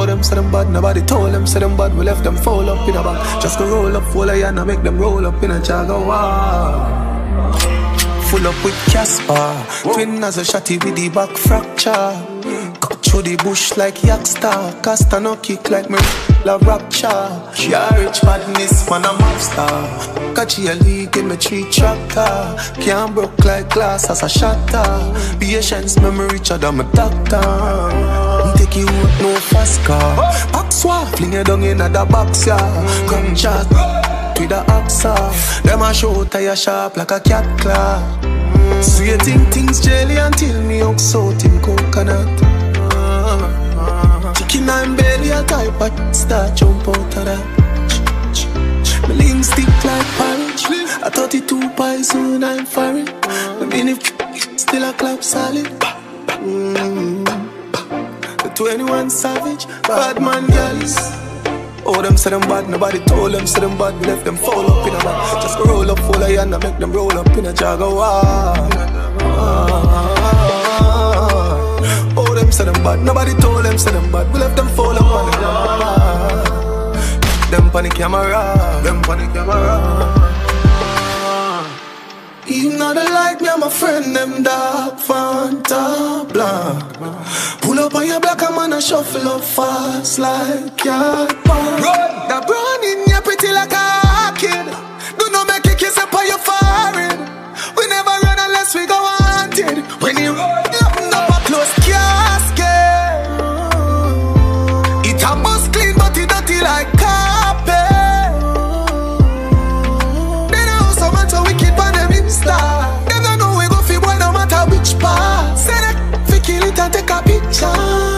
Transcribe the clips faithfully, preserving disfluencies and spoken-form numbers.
them say them bad, nobody told them say them bad. We left them fall up in a bag. Just go roll up full of ya and make them roll up in a Jaguar. Full up with Casper, twin as a shotty with the back fracture. Cut through the bush like Yaksta, Casta no kick like me la rapture. She a rich badness, man a mobster. Catch a league in me tree tractor. Can't broke like glass as a shatter. Patience memory richer than my doctor. Take you out no fast car. Back swap, fling it down in a the box ya. Come chat with the oxa. Them a show tire sharp like a cat claw. Sweating things jelly until me ox out in coconut. Chicken and belly a type of start jump out of that. My limbs stick like porridge. A thirty-two pies soon I'm foreign. I mean if still a clap solid. Mm. The twenty-one savage, bad man girls. Oh, them say them bad, nobody told them say them bad. We left them fall up in a bag. Just go roll up full of ya and make them roll up in a Jaguar. Oh, them say them bad, nobody told them say them bad. We left them fall up on the Jaguar. Them on the camera, them on the camera. Even though they like me, I'm a friend, them dark Vanta black. Pull up on your black, I'm gonna shuffle up fast like yard bar. Run, that brown in your pretty like a kid. Do not make you kiss up on your forehead. We never run unless we go wanted. When you run, open up a closed casket. It a bust clean, but it dirty like carpet. They know so much so wicked for them Insta. They don't know we go fi boy no matter which part. Say that fi kill it and take a picture.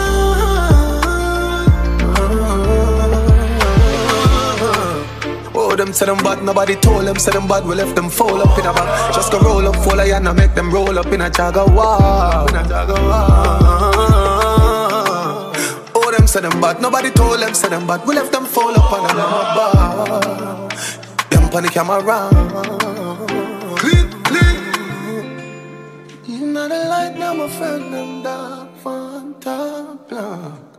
Oh, them say them bad, nobody told them say them bad. We left them fall up in a bag. Just go roll up full of ya and make them roll up in a Jaguar. In a Jaguar. Oh, them say them bad, nobody told them say them bad. We left them fall up on a bar. Them on the camera. Click, click. You know the light now, my friend, them dark Vanta black.